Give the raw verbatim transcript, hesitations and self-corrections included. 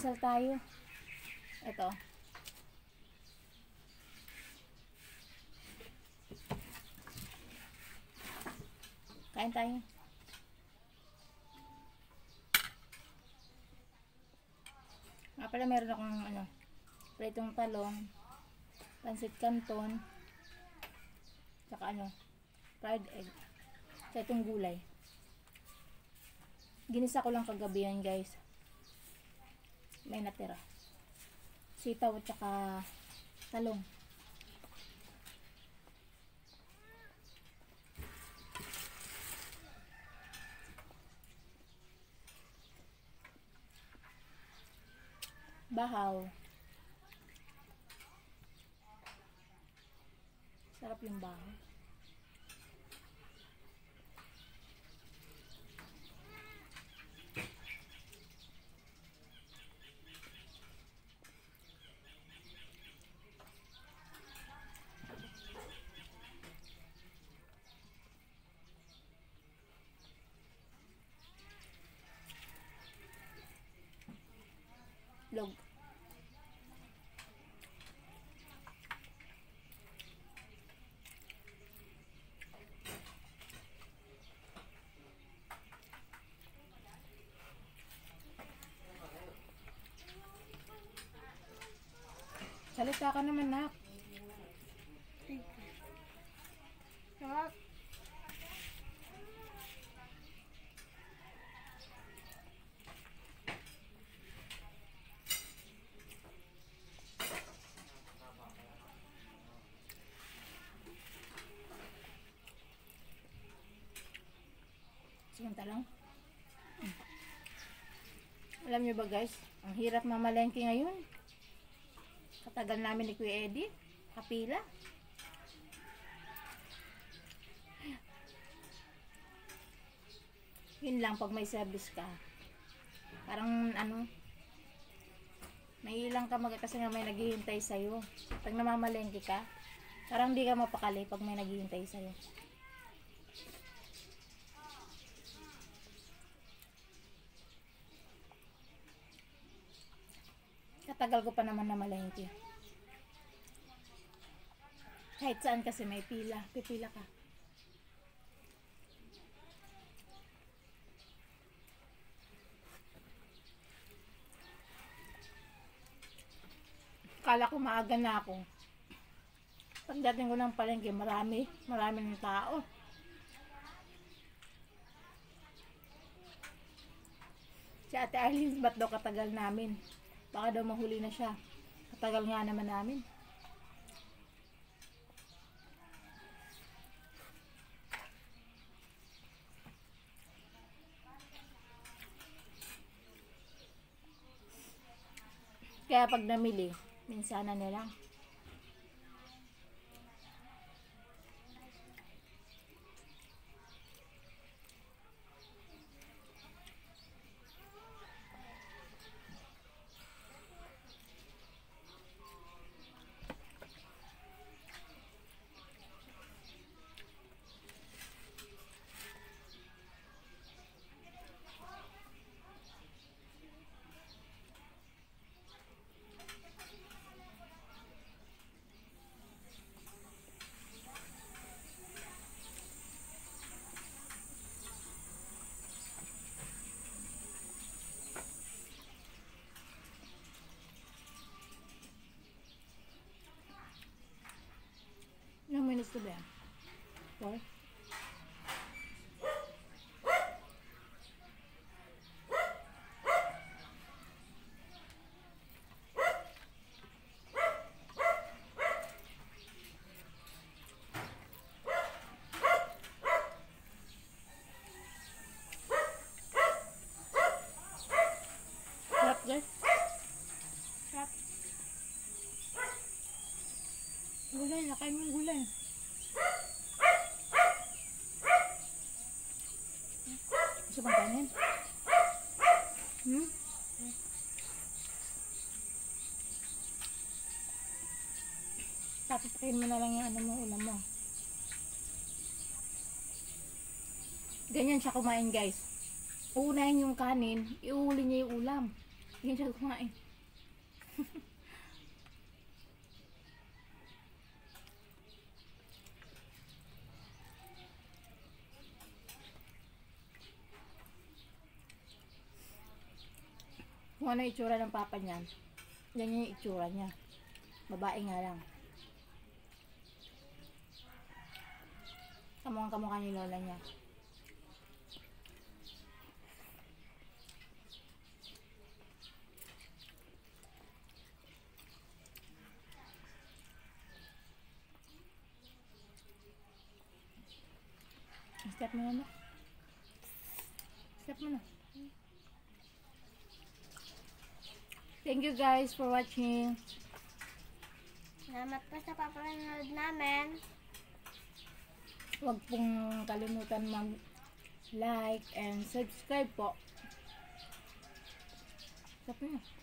Pandesal tayo. Ito. Kain tayo. Nga pala meron akong ano, pritong talong, pansit canton, tsaka ano, fried egg. Sa itong gulay. Ginisa ko lang kagabi yan, guys. May natira. Sitaw at tsaka talong. Bahaw. Sarap yung bahaw. Log. Salita ka naman, nak. Nak. Samantalang. Hmm. Alam niyo ba, guys, ang hirap mamalengke ngayon. Katagal namin ni Kuya Eddie. Kapila. Yun lang pag may service ka. Parang ano, may ilang ka mag kasi nga may naghihintay sa'yo. Pag namamalengke ka, parang di ka mapakali pag may naghihintay sa'yo. Katagal ko pa naman na malengke. Kahit saan kasi may pila, pipila ka. Kala ko maaga na ako. Pagdating ko ng palengke, marami, marami ng tao. Si Ate Arlene, ba't daw katagal namin? Baka daw mahuli na siya. Katagal nga naman namin. Kaya pag namili, minsanan na lang. Ilang minutes to ba yan? Four? Sarap, guys. Sarap. Gulay, nakain mo yung gulay. Gusto bang kanin? Hmm? Tapos kain mo na lang yung ano mo, ulam mo. Ganyan siya kumain, guys. Uunahin yung kanin, iuuli niya yung ulam. Hindi siya kumain. Kung ano yung itsura ng papa niya, yan yung itsura niya. Babae nga lang. Kamukhang kamukha ni lola niya. Step mo na na. Step mo na. Thank you guys for watching. Salamat po sa papanood namin. Huwag pong kalimutan mag-like and subscribe po. Step mo na.